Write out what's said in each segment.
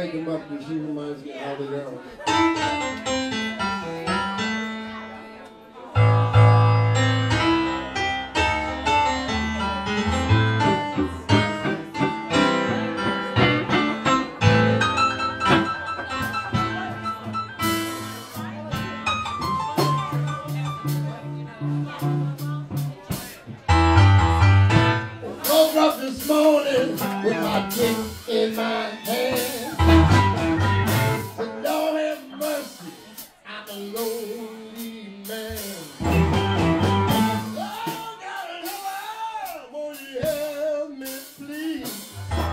wake him up because he reminds me of how they go. Woke up this morning with my dick in my hand. But Lord have mercy, I'm a lonely man. Oh, God in heaven, won't you help me, please?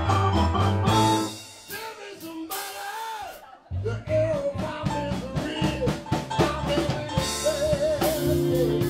Give me somebody to help my misery. I'm in bed.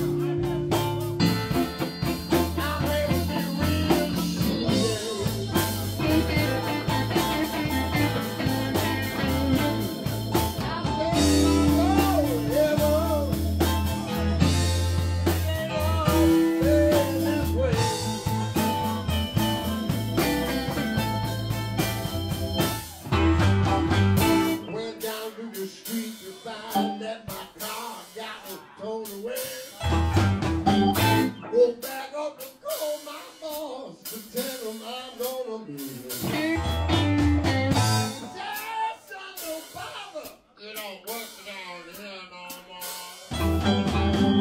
Go back up and call my boss to tell him I'm gonna be here. Just no bother. You don't work down here no more.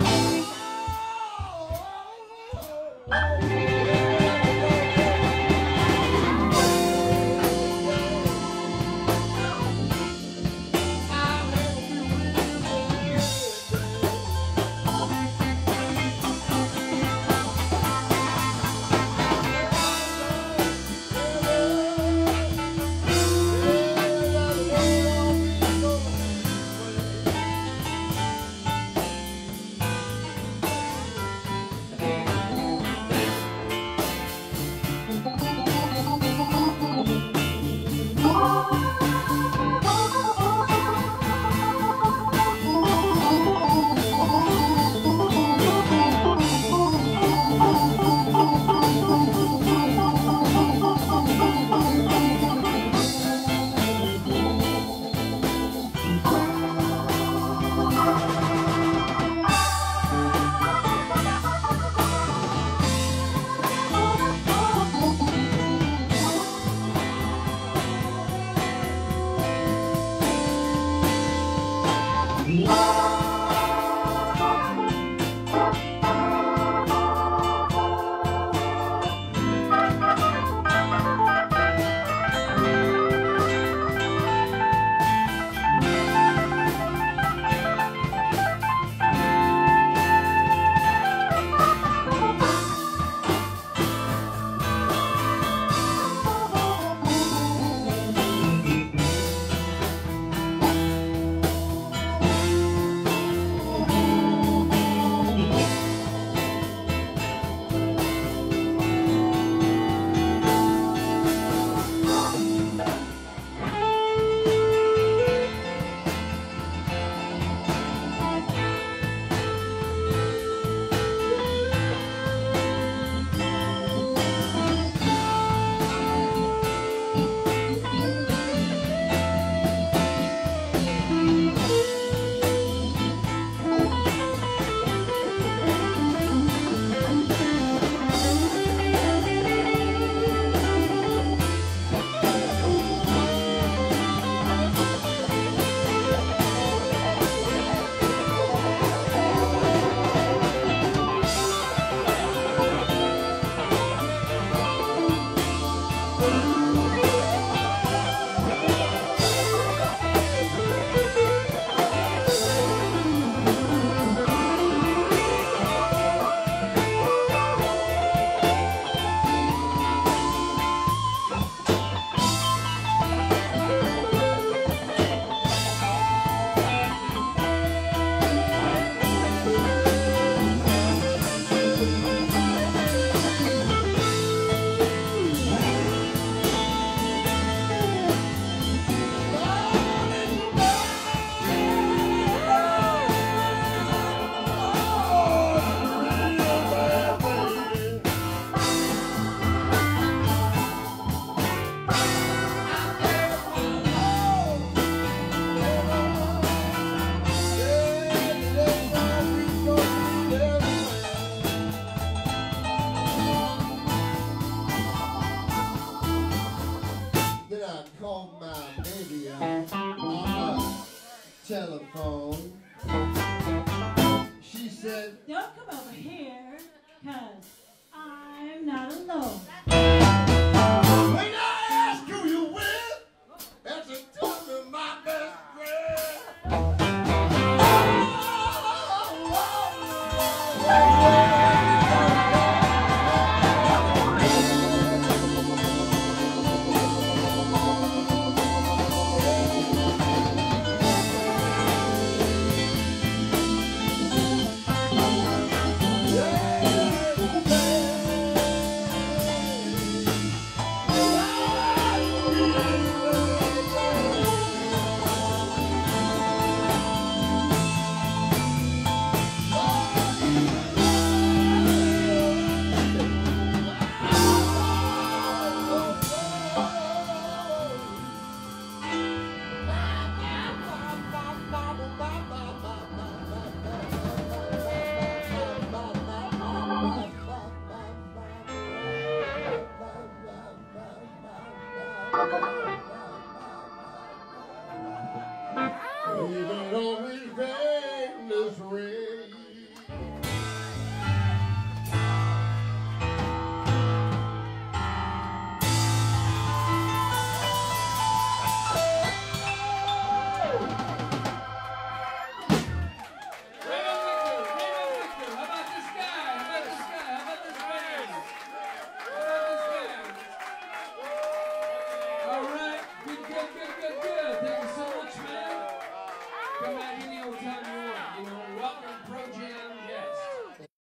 I called my baby on her telephone. She said, don't come over here, cause I'm not alone. when I ask who you with, that's a tell me my best friend.